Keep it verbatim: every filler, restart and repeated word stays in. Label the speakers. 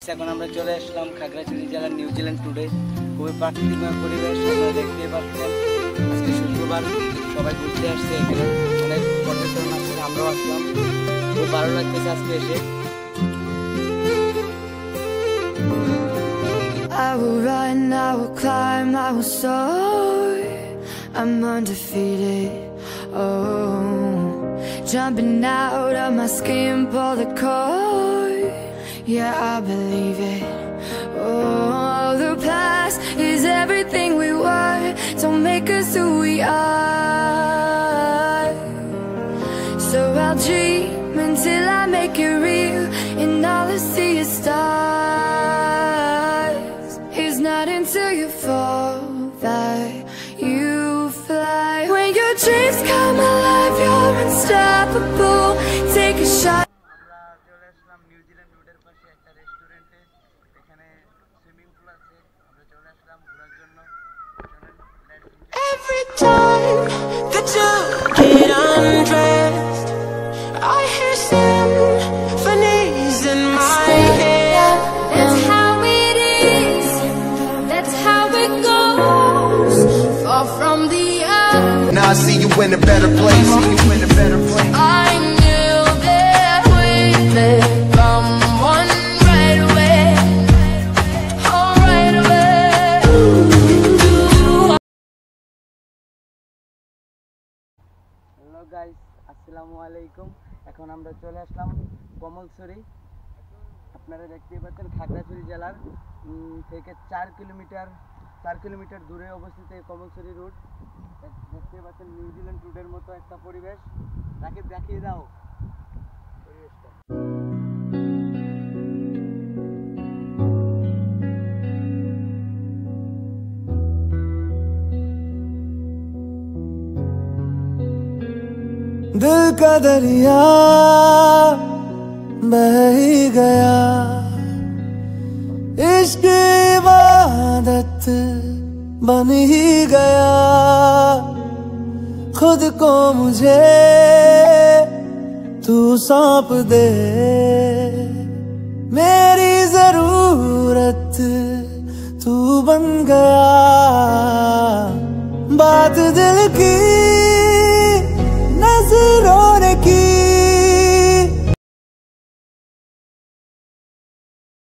Speaker 1: এখন আমরা চলে আসলাম খাগড়াছড়ি জেলার নিউজিল্যান্ড টুডে। খুবই প্রাকৃতিকময় পরিবেশ, আপনারা দেখতে পাচ্ছেন। আজকে শুক্রবার, সবাই ঘুরতে আসছে, এখানে অনেক পর্যটন আসছে, আমরাও আসলাম। খুব ভালো লাগতেছে আজকে এসে।
Speaker 2: I will run, I will climb, I will soar. I'm undefeated. Oh, jumping out of my skin, pull the cord. Yeah, I believe it. Oh, the past is everything we were. Don't make us who we are. So I'll dream until I make it real, and all I see is stars. It's not until you fall that you fly. When your dreams come alive, you're unstoppable. Take a shot. Every time that you get undressed, I hear symphonies in my head. That's how it is, that's how it goes. Far from the earth.
Speaker 3: Now I see you in a better place. See you in a better place.
Speaker 2: I knew that we'd become one right away. Oh, right away.
Speaker 1: Hello guys, আসসালামু আলাইকুম। এখন আমরা চলে আসলাম কমলছড়ি। আপনারা দেখতেই পাচ্ছেন খাগড়াছড়ি জেলার থেকে চার কিলোমিটার চার কিলোমিটার দূরে অবস্থিত এই কমলছড়ি রোড। দেখতে পাচ্ছেন নিউজিল্যান্ড রোডের মতো একটা পরিবেশ। তাকে দেখিয়ে দাও পরিবেশটা।
Speaker 4: दिल का दरिया बह ही गया, इश्क इबादत बन ही गया। खुद को मुझे तू सौंप दे, मेरी जरूरत तू बन गया।